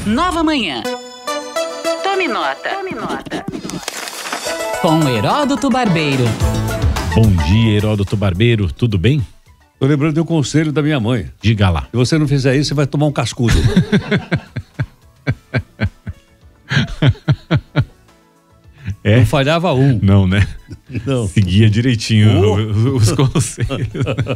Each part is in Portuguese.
Nova Manhã. Tome nota. Com Heródoto Barbeiro. Bom dia, Heródoto Barbeiro, tudo bem? Tô lembrando de um conselho da minha mãe. Diga lá. Se você não fizer isso, você vai tomar um cascudo. Não falhava um. Não, né? Não. Seguia direitinho os conselhos.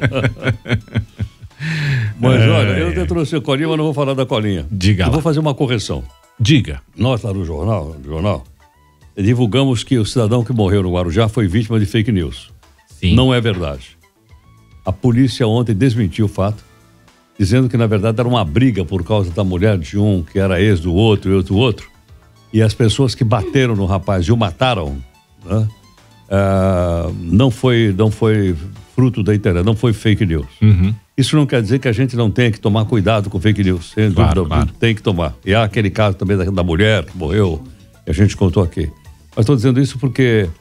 Mas olha, eu até trouxe a colinha, mas não vou falar da colinha. Diga lá. Eu vou fazer uma correção. Diga. Nós lá no jornal, divulgamos que o cidadão que morreu no Guarujá foi vítima de fake news. Sim. Não é verdade. A polícia ontem desmentiu o fato, dizendo que na verdade era uma briga por causa da mulher de um que era ex do outro e outro. E as pessoas que bateram no rapaz e o mataram, né? Não foi fruto da internet, não foi fake news. Uhum. Isso não quer dizer que a gente não tenha que tomar cuidado com fake news. Sem dúvida, claro. Tem que tomar. E há aquele caso também da mulher que morreu, que a gente contou aqui. Mas estou dizendo isso porque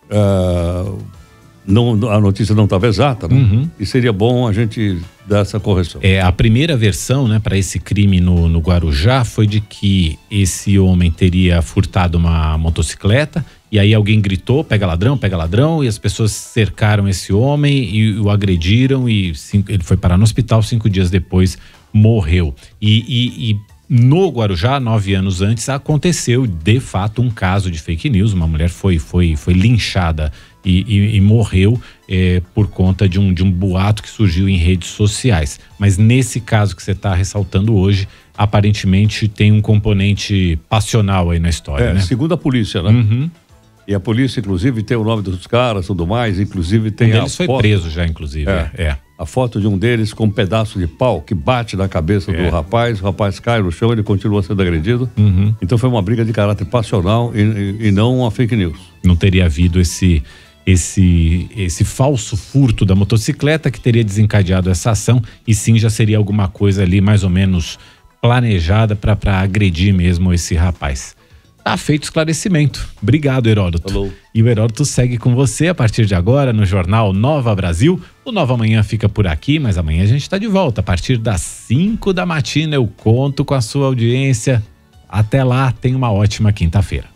a notícia não estava exata, né? Uhum. E seria bom a gente dar essa correção. A primeira versão, né, para esse crime no Guarujá foi de que esse homem teria furtado uma motocicleta e aí alguém gritou, pega ladrão, e as pessoas cercaram esse homem e o agrediram e ele foi parar no hospital, 5 dias depois morreu. E no Guarujá, 9 anos antes, aconteceu de fato um caso de fake news, uma mulher foi linchada e morreu por conta de um boato que surgiu em redes sociais. Mas nesse caso que você está ressaltando hoje, aparentemente tem um componente passional aí na história, né? Segundo a polícia, né? Uhum. E a polícia, inclusive, tem o nome dos caras e tudo mais, inclusive tem um deles foi preso já, inclusive. A foto de um deles com um pedaço de pau que bate na cabeça do rapaz, o rapaz cai no chão, ele continua sendo agredido. Uhum. Então foi uma briga de caráter passional e não uma fake news. Não teria havido esse falso furto da motocicleta que teria desencadeado essa ação, e sim já seria alguma coisa ali mais ou menos planejada para agredir mesmo esse rapaz. Tá feito o esclarecimento. Obrigado, Heródoto. Falou. E o Heródoto segue com você a partir de agora no Jornal Nova Brasil. O Nova Manhã fica por aqui, mas amanhã a gente está de volta. A partir das 5 da matina eu conto com a sua audiência. Até lá, tenha uma ótima quinta-feira.